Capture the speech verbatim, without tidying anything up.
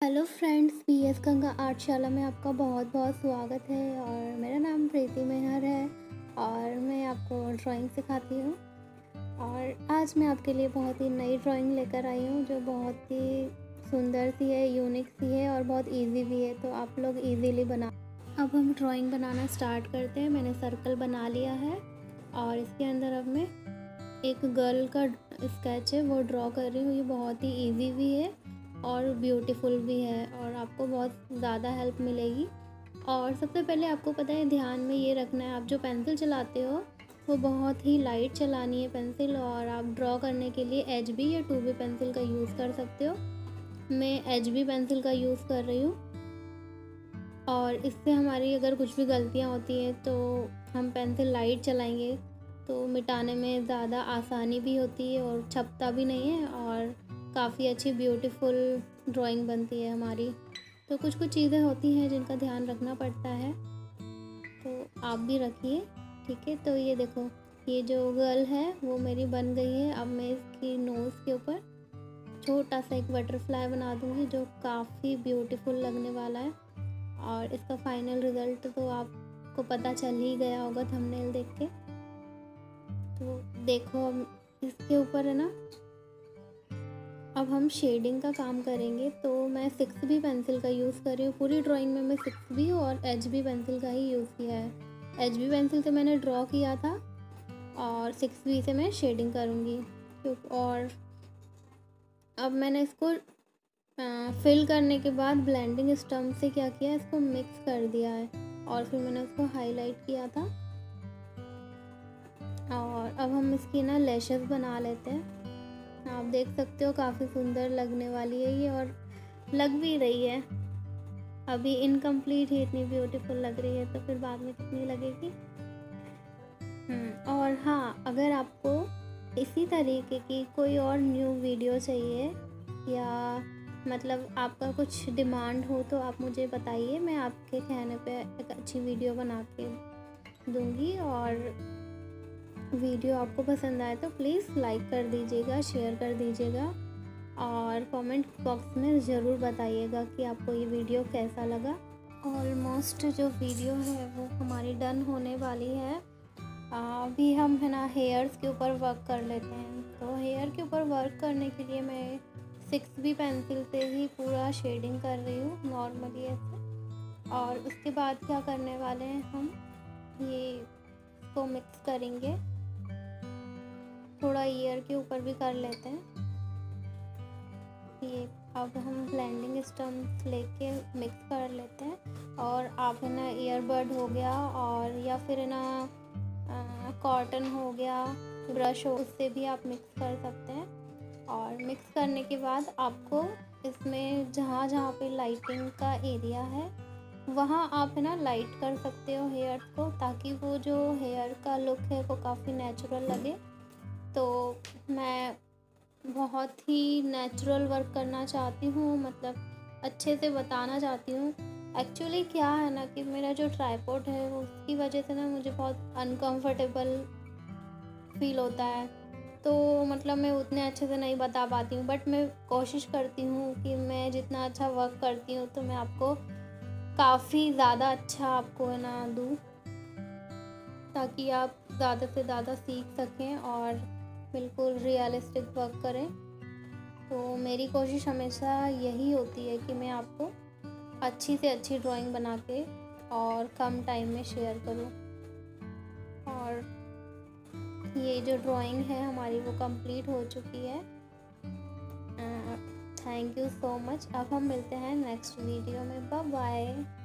Hello friends, P S Ganga Artshala में आपका बहुत बहुत स्वागत है। और मेरा नाम प्रीति मेहर है और मैं आपको ड्राइंग सिखाती हूँ। और आज मैं आपके लिए बहुत ही नई ड्राइंग लेकर आई हूँ जो बहुत ही सुंदर सी है, यूनिक सी है और बहुत इजी भी है, तो आप लोग इजीली बना। अब हम ड्राइंग बनाना स्टार्ट करते हैं। मैंने सर्कल बना लिया है और इसके अंदर अब मैं एक गर्ल का स्केच है वो ड्रॉ कर रही हूँ। ये बहुत ही ईजी भी है और ब्यूटीफुल भी है और आपको बहुत ज़्यादा हेल्प मिलेगी। और सबसे पहले आपको पता है, ध्यान में ये रखना है, आप जो पेंसिल चलाते हो वो बहुत ही लाइट चलानी है पेंसिल। और आप ड्रॉ करने के लिए एच बी या टू बी पेंसिल का यूज़ कर सकते हो। मैं एच बी पेंसिल का यूज़ कर रही हूँ और इससे हमारी अगर कुछ भी गलतियाँ होती हैं तो हम पेंसिल लाइट चलाएंगे तो मिटाने में ज़्यादा आसानी भी होती है और छपता भी नहीं है और काफ़ी अच्छी ब्यूटीफुल ड्राइंग बनती है हमारी। तो कुछ कुछ चीज़ें होती हैं जिनका ध्यान रखना पड़ता है, तो आप भी रखिए, ठीक है। तो ये देखो, ये जो गर्ल है वो मेरी बन गई है। अब मैं इसकी नोज़ के ऊपर छोटा सा एक बटरफ्लाई बना दूँगी जो काफ़ी ब्यूटीफुल लगने वाला है। और इसका फाइनल रिज़ल्ट तो आपको पता चल ही गया होगा थंबनेल देख के। तो देखो, अब इसके ऊपर है ना, अब हम शेडिंग का काम करेंगे। तो मैं सिक्स बी पेंसिल का यूज़ कर रही हूँ। पूरी ड्राइंग में मैं सिक्स बी और एच बी पेंसिल का ही यूज़ किया है। एच बी पेंसिल से मैंने ड्रॉ किया था और सिक्स बी से मैं शेडिंग करूँगी। और अब मैंने इसको फिल करने के बाद ब्लेंडिंग स्टम्प से क्या किया, इसको मिक्स कर दिया है और फिर मैंने उसको हाईलाइट किया था। और अब हम इसकी ना लैशेस बना लेते हैं। आप देख सकते हो काफ़ी सुंदर लगने वाली है ये और लग भी रही है। अभी इनकम्प्लीट ही इतनी ब्यूटीफुल लग रही है, तो फिर बाद में कितनी लगेगी। हम्म और हाँ, अगर आपको इसी तरीके की कोई और न्यू वीडियो चाहिए या मतलब आपका कुछ डिमांड हो तो आप मुझे बताइए, मैं आपके कहने पे एक अच्छी वीडियो बना के दूँगी। और वीडियो आपको पसंद आए तो प्लीज़ लाइक कर दीजिएगा, शेयर कर दीजिएगा और कमेंट बॉक्स में ज़रूर बताइएगा कि आपको ये वीडियो कैसा लगा। ऑलमोस्ट जो वीडियो है वो हमारी डन होने वाली है। अभी हम है ना हेयर्स के ऊपर वर्क कर लेते हैं। तो हेयर के ऊपर वर्क करने के लिए मैं सिक्स बी पेंसिल से ही पूरा शेडिंग कर रही हूँ नॉर्मली ऐसे। और उसके बाद क्या करने वाले हैं, हम ये इसको मिक्स करेंगे, थोड़ा ईयर के ऊपर भी कर लेते हैं ये। अब हम ब्लेंडिंग स्टम्प लेके मिक्स कर लेते हैं। और आप है ना ईयरबड हो गया और या फिर है ना कॉटन हो गया, ब्रश हो, उससे भी आप मिक्स कर सकते हैं। और मिक्स करने के बाद आपको इसमें जहाँ जहाँ पे लाइटिंग का एरिया है वहाँ आप है ना लाइट कर सकते हो हेयर्स को, ताकि वो जो हेयर का लुक है वो काफ़ी नेचुरल लगे। तो मैं बहुत ही नेचुरल वर्क करना चाहती हूँ, मतलब अच्छे से बताना चाहती हूँ। एक्चुअली क्या है ना कि मेरा जो ट्राइपॉड है उसकी वजह से ना मुझे बहुत अनकंफर्टेबल फील होता है, तो मतलब मैं उतने अच्छे से नहीं बता पाती हूँ। बट मैं कोशिश करती हूँ कि मैं जितना अच्छा वर्क करती हूँ तो मैं आपको काफ़ी ज़्यादा अच्छा आपको है ना दूँ, ताकि आप ज़्यादा से ज़्यादा सीख सकें और बिल्कुल रियलिस्टिक वर्क करें। तो मेरी कोशिश हमेशा यही होती है कि मैं आपको अच्छी से अच्छी ड्राइंग बना के और कम टाइम में शेयर करूं। और ये जो ड्राइंग है हमारी वो कंप्लीट हो चुकी है। Thank you so much. अब हम मिलते हैं नेक्स्ट वीडियो में। Bye bye.